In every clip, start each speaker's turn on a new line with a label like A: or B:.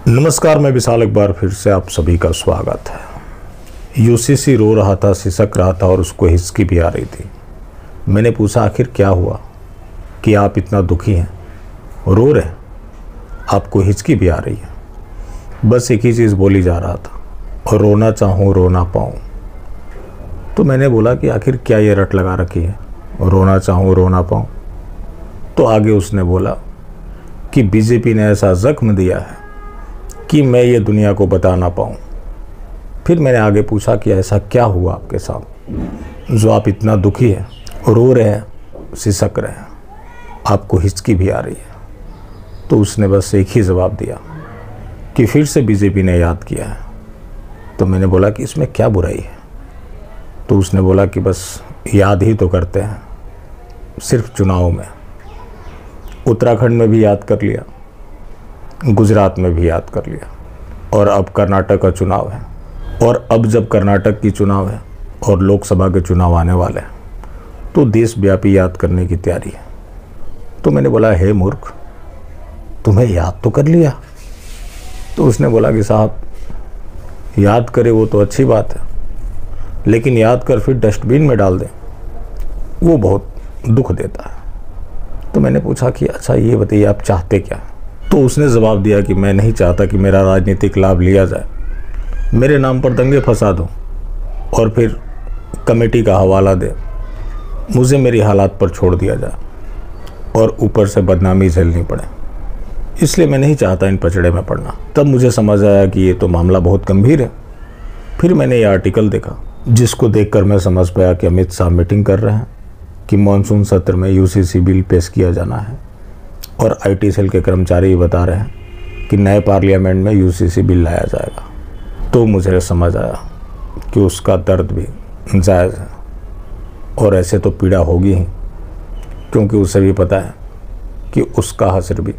A: नमस्कार, मैं विशाल, एक बार फिर से आप सभी का स्वागत है। यूसीसी रो रहा था, सिसक रहा था और उसको हिचकी भी आ रही थी। मैंने पूछा, आखिर क्या हुआ कि आप इतना दुखी हैं, रो रहे हैं, आपको हिचकी भी आ रही है? बस एक ही चीज़ बोली जा रहा था, और रोना चाहूँ रो ना पाऊँ। तो मैंने बोला कि आखिर क्या ये रट लगा रखी है, रोना चाहूँ रो ना पाऊँ। तो आगे उसने बोला कि बीजेपी ने ऐसा जख्म दिया है कि मैं ये दुनिया को बता ना पाऊँ। फिर मैंने आगे पूछा कि ऐसा क्या हुआ आपके साथ जो आप इतना दुखी हैं, रो रहे हैं, सिसक रहे हैं, आपको हिचकी भी आ रही है? तो उसने बस एक ही जवाब दिया कि फिर से बीजेपी ने याद किया है। तो मैंने बोला कि इसमें क्या बुराई है? तो उसने बोला कि बस याद ही तो करते हैं, सिर्फ चुनाव में। उत्तराखंड में भी याद कर लिया, गुजरात में भी याद कर लिया, और अब कर्नाटक का चुनाव है। और अब जब कर्नाटक की चुनाव है और लोकसभा के चुनाव आने वाले हैं, तो देशव्यापी याद करने की तैयारी है। तो मैंने बोला, हे मूर्ख, तुम्हें याद तो कर लिया? तो उसने बोला कि साहब, याद करे वो तो अच्छी बात है, लेकिन याद कर फिर डस्टबिन में डाल दें, वो बहुत दुख देता है। तो मैंने पूछा कि अच्छा ये बताइए, आप चाहते क्या? तो उसने जवाब दिया कि मैं नहीं चाहता कि मेरा राजनीतिक लाभ लिया जाए, मेरे नाम पर दंगे फसाद हो और फिर कमेटी का हवाला दे, मुझे मेरी हालात पर छोड़ दिया जाए और ऊपर से बदनामी झेलनी पड़े। इसलिए मैं नहीं चाहता इन पचड़े में पड़ना। तब मुझे समझ आया कि ये तो मामला बहुत गंभीर है। फिर मैंने ये आर्टिकल देखा, जिसको देखकर मैं समझ पाया कि अमित शाह मीटिंग कर रहे हैं कि मानसून सत्र में यूसीसी बिल पेश किया जाना है, और आईटी सेल के कर्मचारी बता रहे हैं कि नए पार्लियामेंट में यूसीसी बिल लाया जाएगा। तो मुझे समझ आया कि उसका दर्द भी जायज़ है, और ऐसे तो पीड़ा होगी ही, क्योंकि उसे भी पता है कि उसका हश्र भी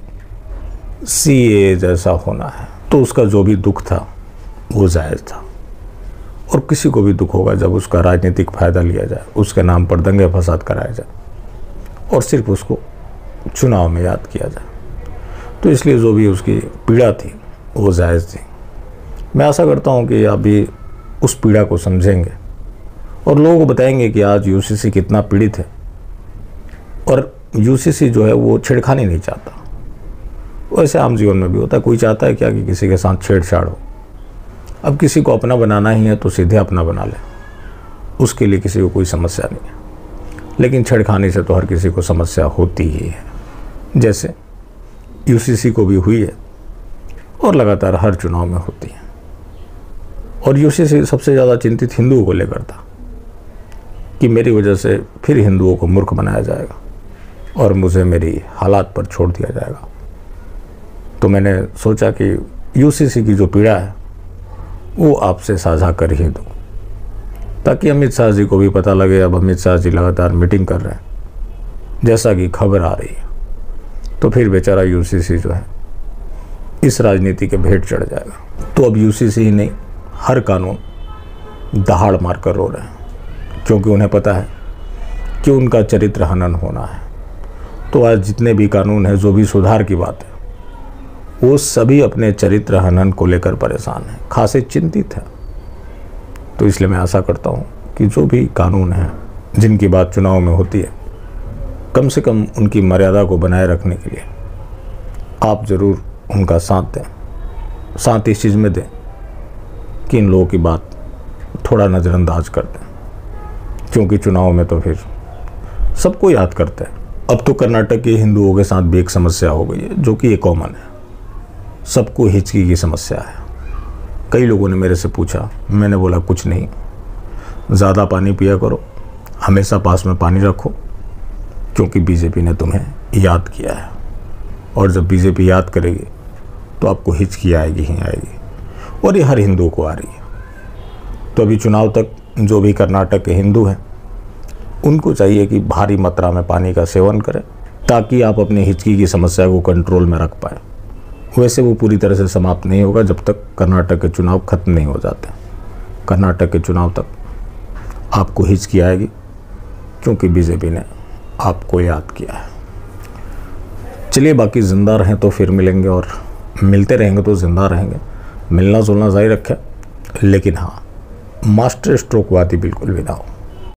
A: सीए जैसा होना है। तो उसका जो भी दुख था वो जायज़ था, और किसी को भी दुख होगा जब उसका राजनीतिक फ़ायदा लिया जाए, उसके नाम पर दंगे फसाद कराया जाए और सिर्फ उसको चुनाव में याद किया जाए। तो इसलिए जो भी उसकी पीड़ा थी वो जायज़ थी। मैं आशा करता हूँ कि आप भी उस पीड़ा को समझेंगे और लोगों को बताएंगे कि आज यूसीसी कितना पीड़ित है। और यूसीसी जो है वो छेड़खानी नहीं चाहता। वैसे आम जीवन में भी होता है, कोई चाहता है क्या कि किसी के साथ छेड़छाड़ हो? अब किसी को अपना बनाना ही है तो सीधे अपना बना ले, उसके लिए किसी को कोई समस्या नहीं है। लेकिन छेड़खानी से तो हर किसी को समस्या होती ही है, जैसे यूसीसी को भी हुई है और लगातार हर चुनाव में होती है। और यूसीसी सबसे ज़्यादा चिंतित हिंदुओं को लेकर था कि मेरी वजह से फिर हिंदुओं को मूर्ख बनाया जाएगा और मुझे मेरी हालात पर छोड़ दिया जाएगा। तो मैंने सोचा कि यूसीसी की जो पीड़ा है वो आपसे साझा कर ही दूँ, ताकि अमित शाह जी को भी पता लगे। अब अमित शाह जी लगातार मीटिंग कर रहे हैं, जैसा कि खबर आ रही है, तो फिर बेचारा यूसीसी जो है इस राजनीति के भेंट चढ़ जाएगा। तो अब यूसीसी ही नहीं, हर कानून दहाड़ मारकर रो रहे हैं, क्योंकि उन्हें पता है कि उनका चरित्र हनन होना है। तो आज जितने भी कानून हैं, जो भी सुधार की बात है, वो सभी अपने चरित्र हनन को लेकर परेशान हैं, खासे चिंतित हैं। तो इसलिए मैं आशा करता हूँ कि जो भी कानून हैं जिनकी बात चुनाव में होती है, कम से कम उनकी मर्यादा को बनाए रखने के लिए आप ज़रूर उनका साथ दें। साथ इस चीज़ में दें कि इन लोगों की बात थोड़ा नज़रअंदाज कर दें, क्योंकि चुनाव में तो फिर सबको याद करते हैं। अब तो कर्नाटक के हिंदुओं के साथ भी एक समस्या हो गई है, जो कि ये कॉमन है, सबको हिचकी की समस्या है। कई लोगों ने मेरे से पूछा, मैंने बोला कुछ नहीं, ज़्यादा पानी पिया करो, हमेशा पास में पानी रखो, क्योंकि बीजेपी ने तुम्हें याद किया है, और जब बीजेपी याद करेगी तो आपको हिचकी आएगी ही आएगी, और ये हर हिंदू को आ रही है। तो अभी चुनाव तक जो भी कर्नाटक के हिंदू हैं, उनको चाहिए कि भारी मात्रा में पानी का सेवन करें, ताकि आप अपनी हिचकी की समस्या को कंट्रोल में रख पाएँ। वैसे वो पूरी तरह से समाप्त नहीं होगा जब तक कर्नाटक के चुनाव खत्म नहीं हो जाते। कर्नाटक के चुनाव तक आपको हिचकी आएगी, क्योंकि बीजेपी ने आपको याद किया है। चलिए, बाकी ज़िंदा रहें तो फिर मिलेंगे और मिलते रहेंगे तो ज़िंदा रहेंगे, मिलना जुलना जारी रखें, लेकिन हाँ मास्टर स्ट्रोक वादी बिल्कुल भी ना हो।